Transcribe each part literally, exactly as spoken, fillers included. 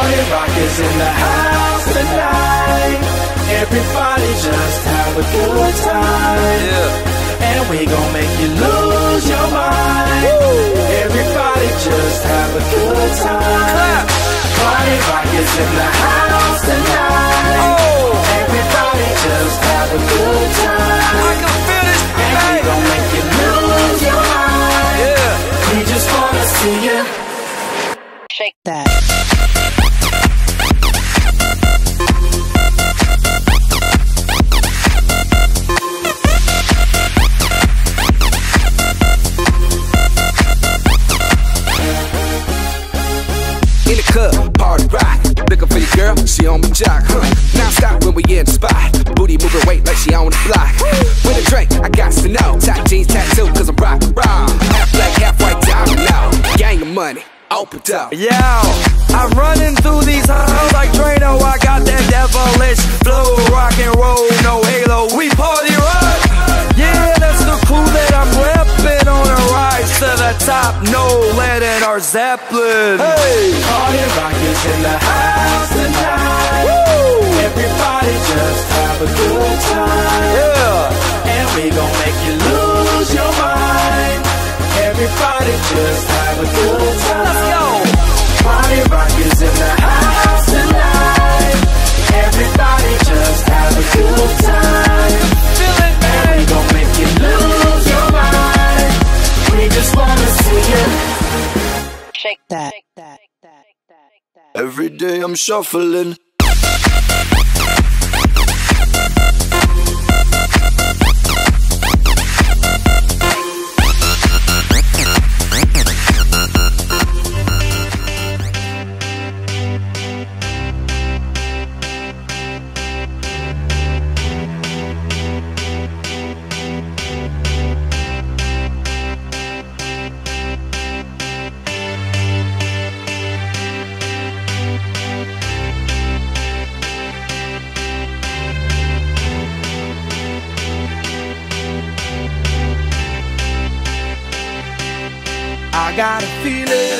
Party rock is in the house tonight. Everybody just have a good time. Yeah. And we gon' make you lose your mind. Woo. Everybody just have a good time. Clap. Party rock is in the house tonight. Oh. Everybody just have a good time. I can feel this tonight. And we gon' make you lose your mind. Yeah. We just wanna see you shake that. In the club, party rock. Looking for your girl, she on my jock. Huh. Now stop when we in the spot. Booty moving weight like she on the block. With a drink, I got to know. Tight jeans, tattoo, cause I'm rock, rock. Half black, half white, diamond now. Gang of money, opened up. Yo, I'm running through these halls like Drano. I got that devilish flow. Rock and roll, no halo. We party rock. Yeah, that's the crew that I'm reppin' on a rise to the top. No lead in our Zeppelin. Hey, party rock is in the house tonight. Woo! Everybody just have a good time. Yeah, and we gon' make you lose your mind. Everybody just have a good time. Let's go. Party rock is in the house tonight. Everybody just have a good time. Feel it, man. And we gon' make you lose your mind. We just wanna see you shake that. Every day I'm shuffling. I got a feeling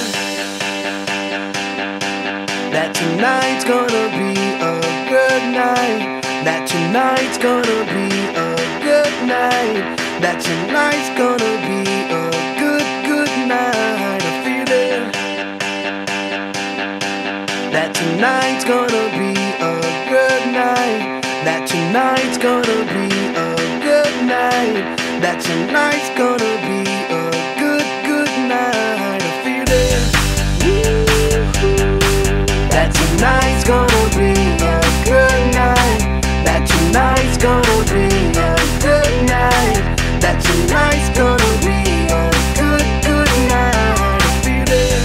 that tonight's gonna be a good night. That tonight's gonna be a good night. That tonight's gonna be a good, good night. A feeling that tonight's gonna be a good night. That tonight's gonna be a good night. That tonight's gonna be a good, good night. A feeling that tonight's gonna be a good night. That tonight's gonna be a good night. That tonight's gonna be a good, good night. A feeling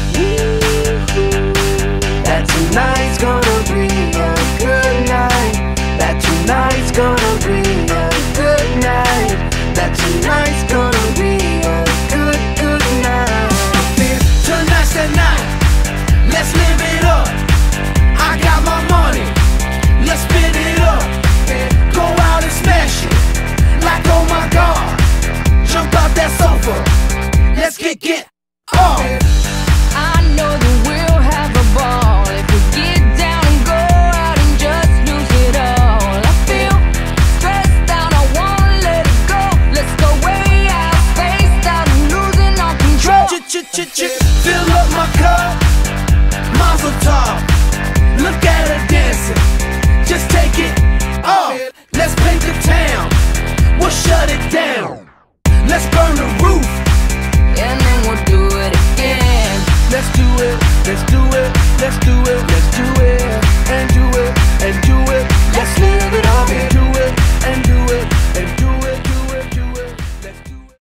that tonight's gonna be a good night. That tonight's gonna be a good night. That tonight's gonna be a good, good night. Tonight's the night, let's live it up. I got my money, let's spin it up. Go out and smash it, like oh my god. Jump out that sofa, let's kick it off. I know that we'll have a ball if we get down and go out and just lose it all. I feel stressed out, I wanna let it go. Let's go way out, spaced out and losing all control. Fill up my cup, Mazel tov. Look at her dancing, just take it off. Let's paint the town, we'll shut it down. Let's burn the roof,